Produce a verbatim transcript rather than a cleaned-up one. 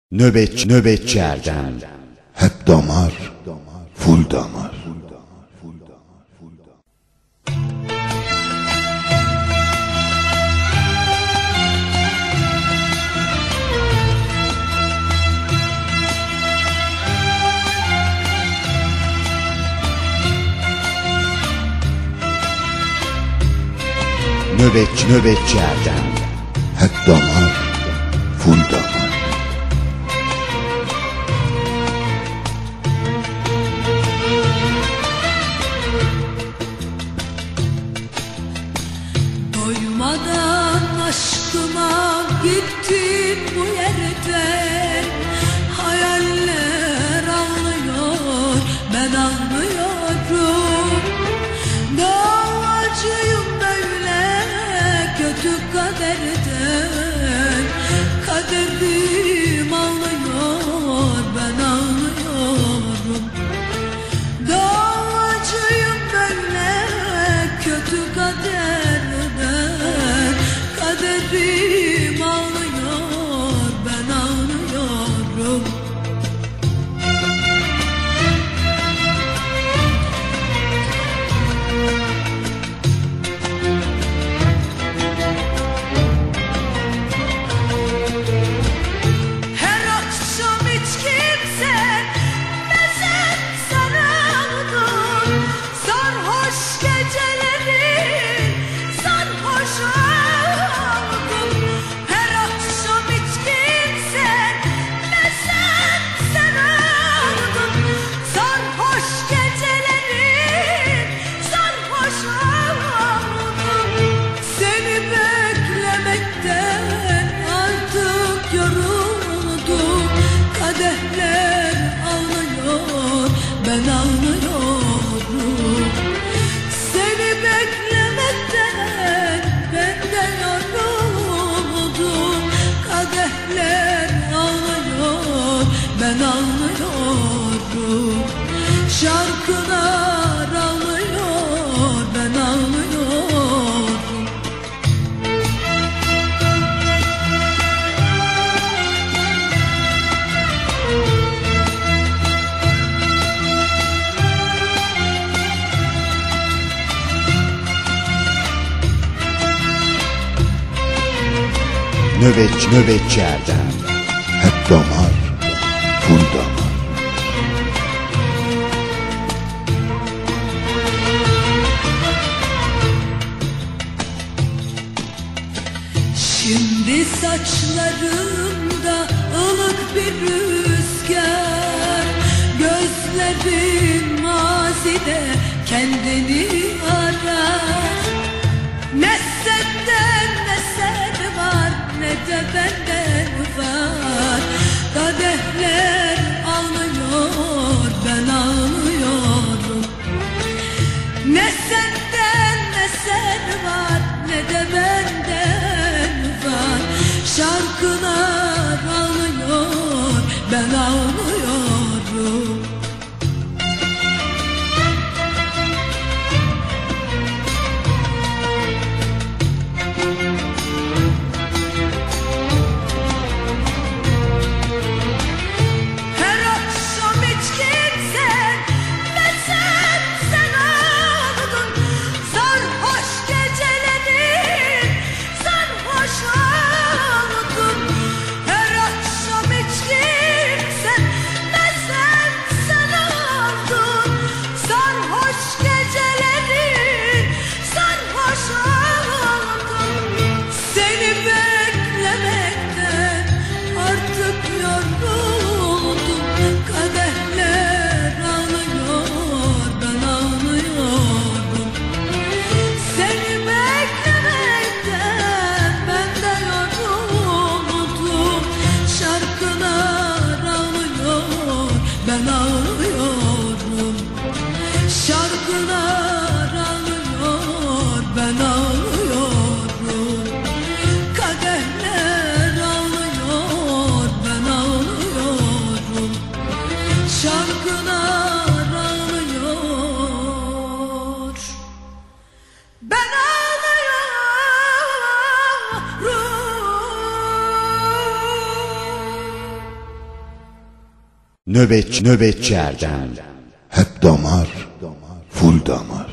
Nöbetçi, nöbetçi Erdem. Hep damar, full damar. Nöbetçi, nöbetçi Erdem. Hep damar, full damar. Doymadan aşkıma gittin bu yerden. Hayaller ağlıyor, ben ağlıyorum. Davacıyım böyle kötü kaderden. Kaderim ağlıyor, ben ağlıyorum. Davacıyım böyle kötü kaderden. Kaderim ağlıyor, ben ağlıyorum. Her akşam hiç kimse mezar sarardım. Sarhoş gecelerin sarhoş oldum. Her akşam hiç kimse mezar sarardım. Sarhoş gecelerin sarhoş oldum. Seni beklemekten artık yoruldum. Kadehler ağlıyor, ben ağlıyorum. Seni beklemekten ben de yoruldum. Kadehler ağlıyor, ben ağlıyorum. Şarkılar ağlıyor, ben ağlıyorum. Nöbetçi, nöbetçi Erdem. Hep damar, full damar. Şimdi saçlarımda ılık bir rüzgar. Gözlerim mazide kendini arar. Ne senden eser var, ne de benden var. Kadehler ağlıyor, ben ağlıyorum. Ne senden eser var, ne de benden var. Şarkılar ağlıyor, ben ağlıyorum. Her akşam hiç kimse mezar sen ağladın. Sarhoş gecelerin sarhoş oldum. Her akşam hiç kimse mezar sen ağladın. Sarhoş gecelerin sarhoş oldum. Seni beklemekten artık yoruldum. Kadehler ağlıyor, ben ağlıyorum. Seni beklemekten ben de yoruldum. Şarkılar ağlıyor, ben ağlıyorum. Şarkılar ağlıyor, ben ağlıyorum. Kadehler ağlıyor, ben ağlıyorum. Şarkılar ağlıyor, ben ağlıyorum. Nöbetçi nöbetçi Erdem. Hep damar, full damar.